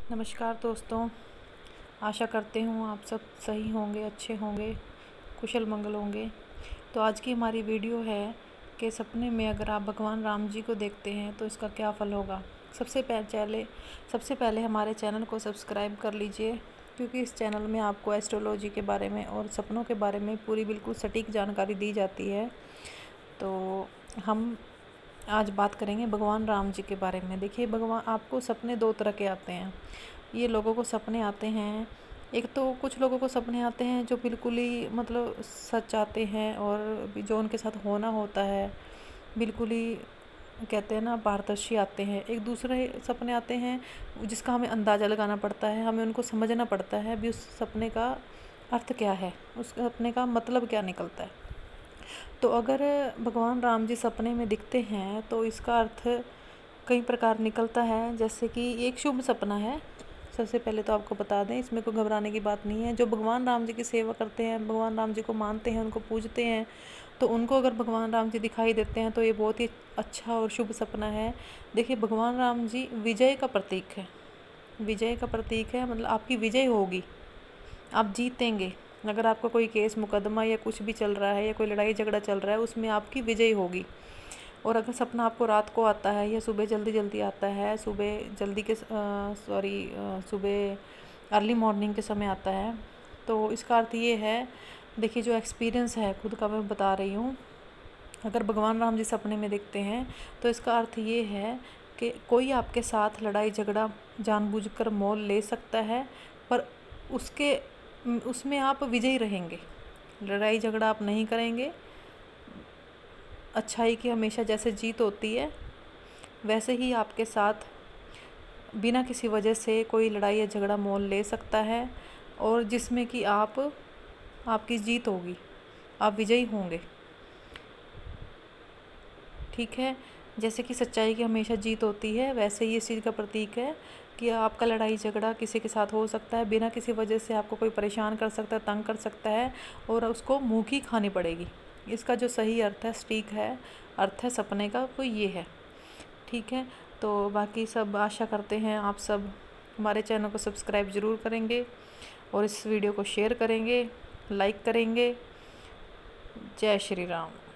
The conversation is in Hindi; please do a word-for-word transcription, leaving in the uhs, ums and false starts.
नमस्कार दोस्तों, आशा करते हूँ आप सब सही होंगे, अच्छे होंगे, कुशल मंगल होंगे। तो आज की हमारी वीडियो है कि सपने में अगर आप भगवान राम जी को देखते हैं तो इसका क्या फल होगा। सबसे पहले सबसे पहले हमारे चैनल को सब्सक्राइब कर लीजिए, क्योंकि इस चैनल में आपको एस्ट्रोलॉजी के बारे में और सपनों के बारे में पूरी बिल्कुल सटीक जानकारी दी जाती है। तो हम आज बात करेंगे भगवान राम जी के बारे में। देखिए, भगवान आपको सपने दो तरह के आते हैं। ये लोगों को सपने आते हैं, एक तो कुछ लोगों को सपने आते हैं जो बिल्कुल ही मतलब सच आते हैं और जो उनके साथ होना होता है बिल्कुल ही कहते हैं ना पारदर्शी आते हैं। एक दूसरे सपने आते हैं जिसका हमें अंदाज़ा लगाना पड़ता है, हमें उनको समझना पड़ता है भी उस सपने का अर्थ क्या है, उस सपने का मतलब क्या निकलता है। तो अगर भगवान राम जी सपने में दिखते हैं तो इसका अर्थ कई प्रकार निकलता है। जैसे कि एक शुभ सपना है। सबसे पहले तो आपको बता दें, इसमें कोई घबराने की बात नहीं है। जो भगवान राम जी की सेवा करते हैं, भगवान राम जी को मानते हैं, उनको पूजते हैं, तो उनको अगर भगवान राम जी दिखाई देते हैं तो ये बहुत ही अच्छा और शुभ सपना है। देखिए, भगवान राम जी विजय का प्रतीक है। विजय का प्रतीक है मतलब आपकी विजय होगी, आप जीतेंगे। अगर आपका कोई केस मुकदमा या कुछ भी चल रहा है या कोई लड़ाई झगड़ा चल रहा है, उसमें आपकी विजय होगी। और अगर सपना आपको रात को आता है या सुबह जल्दी जल्दी आता है, सुबह जल्दी के सॉरी सुबह अर्ली मॉर्निंग के समय आता है, तो इसका अर्थ ये है, देखिए जो एक्सपीरियंस है खुद का मैं बता रही हूँ। अगर भगवान राम जी सपने में दिखते हैं तो इसका अर्थ ये है कि कोई आपके साथ लड़ाई झगड़ा जानबूझकर मोल ले सकता है, पर उसके उसमें आप विजयी रहेंगे। लड़ाई झगड़ा आप नहीं करेंगे। अच्छाई की हमेशा जैसे जीत होती है, वैसे ही आपके साथ बिना किसी वजह से कोई लड़ाई या झगड़ा मोल ले सकता है, और जिसमें कि आप आपकी जीत होगी, आप विजयी होंगे। ठीक है, जैसे कि सच्चाई की हमेशा जीत होती है, वैसे ही इस चीज़ का प्रतीक है कि आपका लड़ाई झगड़ा किसी के साथ हो सकता है, बिना किसी वजह से आपको कोई परेशान कर सकता है, तंग कर सकता है, और उसको मुँह की खानी पड़ेगी। इसका जो सही अर्थ है, सटीक है अर्थ है सपने का, वो ये है। ठीक है, तो बाकी सब आशा करते हैं आप सब हमारे चैनल को सब्सक्राइब ज़रूर करेंगे और इस वीडियो को शेयर करेंगे, लाइक करेंगे। जय श्री राम।